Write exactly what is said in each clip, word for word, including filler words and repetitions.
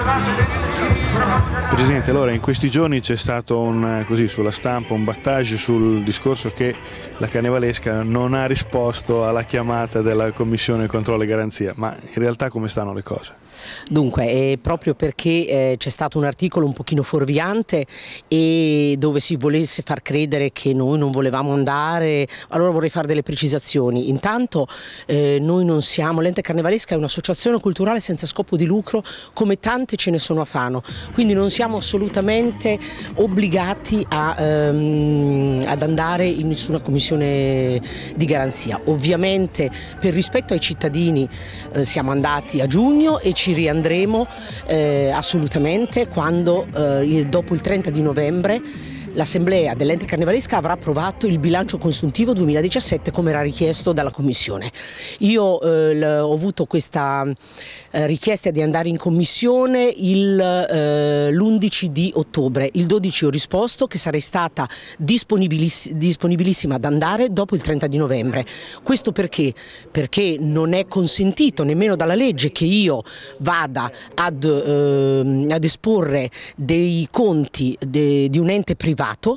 Presidente, allora in questi giorni c'è stato un, così, sulla stampa un battage sul discorso che la Carnevalesca non ha risposto alla chiamata della Commissione Controllo e Garanzia, ma in realtà come stanno le cose? Dunque, è proprio perché eh, c'è stato un articolo un pochino fuorviante e dove si volesse far credere che noi non volevamo andare, allora vorrei fare delle precisazioni. Intanto eh, noi non siamo, l'Ente Carnevalesca è un'associazione culturale senza scopo di lucro, come tante ce ne sono a Fano, quindi non siamo assolutamente obbligati a, ehm, ad andare in nessuna commissione di garanzia. Ovviamente per rispetto ai cittadini eh, siamo andati a giugno e ci riandremo eh, assolutamente quando eh, dopo il trenta di novembre l'Assemblea dell'Ente Carnevalesca avrà approvato il bilancio consuntivo duemiladiciassette come era richiesto dalla Commissione. Io eh, ho avuto questa eh, richiesta di andare in Commissione eh, l'undici di ottobre, il dodici ho risposto che sarei stata disponibiliss disponibilissima ad andare dopo il trenta di novembre. Questo perché? Perché non è consentito nemmeno dalla legge che io vada ad, eh, ad esporre dei conti de, di un ente privato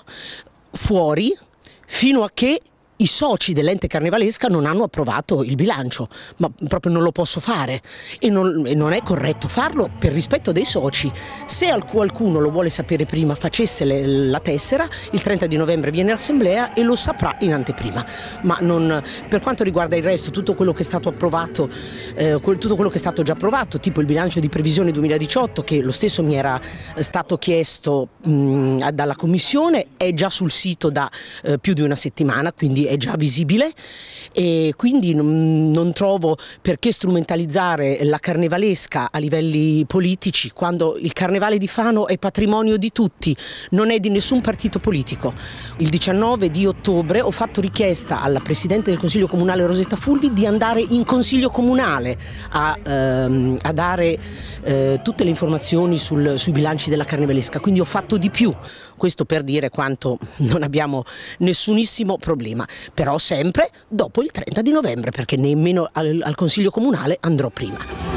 fuori fino a che i soci dell'Ente Carnevalesca non hanno approvato il bilancio, ma proprio non lo posso fare e non, e non è corretto farlo per rispetto dei soci. Se qualcuno lo vuole sapere prima, facesse le, la tessera, il trenta di novembre viene all'Assemblea e lo saprà in anteprima. Ma non, per quanto riguarda il resto, tutto quello che è stato approvato, eh, tutto quello che è stato già approvato, tipo il bilancio di previsione duemiladiciotto, che lo stesso mi era stato chiesto mh, dalla Commissione, è già sul sito da eh, più di una settimana, quindi è già visibile e quindi non, non trovo perché strumentalizzare la Carnevalesca a livelli politici quando il Carnevale di Fano è patrimonio di tutti, non è di nessun partito politico. Il diciannove di ottobre ho fatto richiesta alla Presidente del Consiglio Comunale Rosetta Fulvi di andare in Consiglio Comunale a, ehm, a dare eh, tutte le informazioni sul, sui bilanci della Carnevalesca, quindi ho fatto di più, questo per dire quanto non abbiamo nessunissimo problema. Però sempre dopo il trenta di novembre, perché nemmeno al, al Consiglio Comunale andrò prima.